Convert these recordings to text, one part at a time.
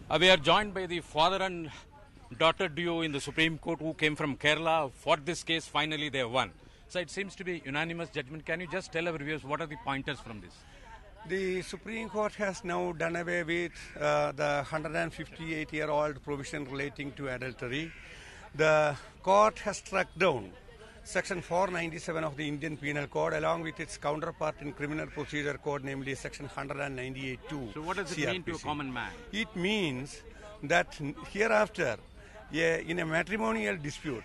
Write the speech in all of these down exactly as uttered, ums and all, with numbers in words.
Uh, we are joined by the father and daughter duo in the Supreme Court who came from Kerala, fought this case, finally they won. So it seems to be unanimous judgment. Can you just tell our viewers what are the pointers from this? The Supreme Court has now done away with uh, the one hundred fifty-eight year old provision relating to adultery. The court has struck down Section four ninety-seven of the Indian Penal Code along with its counterpart in Criminal Procedure Code, namely Section one ninety-eight two. So what does it C R P C. mean to a common man? It means that hereafter, yeah, in a matrimonial dispute,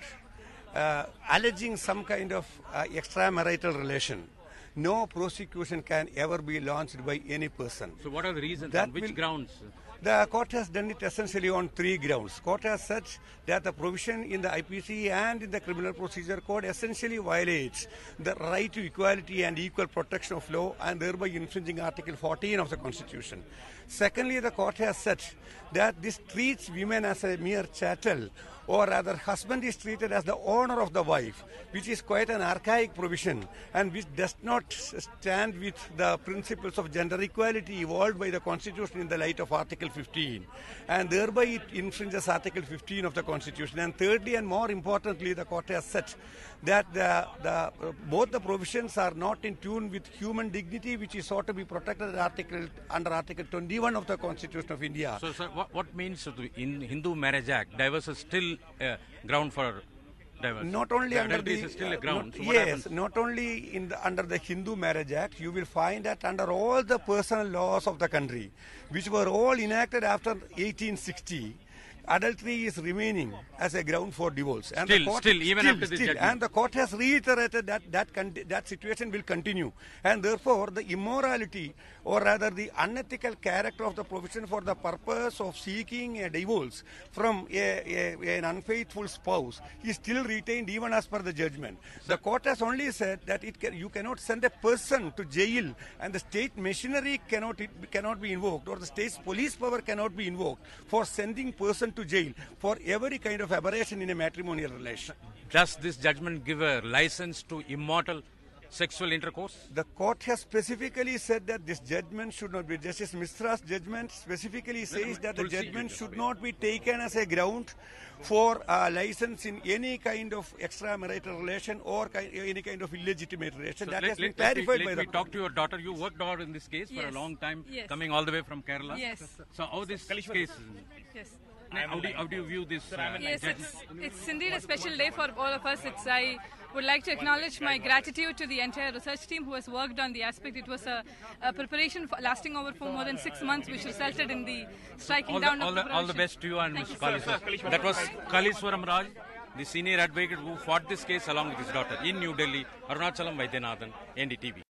uh, alleging some kind of uh, extramarital relation, no prosecution can ever be launched by any person. So what are the reasons? That On which will, grounds? The court has done it essentially on three grounds. Court has said that the provision in the I P C and in the Criminal Procedure Code essentially violates the right to equality and equal protection of law and thereby infringing Article fourteen of the Constitution. Secondly, the court has said that this treats women as a mere chattel, or rather husband is treated as the owner of the wife, which is quite an archaic provision and which does not stand with the principles of gender equality evolved by the Constitution in the light of Article fifteen, and thereby it infringes Article fifteen of the Constitution. And thirdly and more importantly, the court has said that the, the, uh, both the provisions are not in tune with human dignity, which is sought to be protected article, under Article twenty-one of the Constitution of India. So, sir, what, what means in Hindu Marriage Act, divorce is still uh, ground for divorce? Not only the under the is still a ground. Not, so what yes, happens? not only in the, under the Hindu Marriage Act, you will find that under all the personal laws of the country, which were all enacted after eighteen sixty, adultery is remaining as a ground for divorce. And Still, the court, still, even still, after this still, judgment. and the court has reiterated that that, that situation will continue. And therefore, the immorality, or rather the unethical character of the provision for the purpose of seeking a divorce from a, a, an unfaithful spouse is still retained even as per the judgment. The court has only said that it can, you cannot send a person to jail and the state machinery cannot, it cannot be invoked, or the state's police power cannot be invoked for sending person to jail for every kind of aberration in a matrimonial relation. Does this judgment give a license to immortal sexual intercourse? The court has specifically said that this judgment should not be. Justice Misra's judgment specifically says that the judgment should not be taken as a ground for a license in any kind of extramarital relation or kind, any kind of illegitimate relation. So that let, has been let, clarified let me, by let the me court. talk to your daughter. You worked out in this case yes. for a long time, yes. coming all the way from Kerala. Yes. So how this case? Yes. How do, you, how do you view this? Uh, Yes, it's, it's indeed a special day for all of us. It's, I would like to acknowledge my gratitude to the entire research team who has worked on the aspect. It was a, a preparation for, lasting over for more than six months, which resulted in the striking all down the, all of the, the all the best to you and Thank Mister you, Kaliswaram. That was Kaliswaram Raj, the senior advocate who fought this case along with his daughter in New Delhi. Arunachalam Vaidyanathan, N D T V.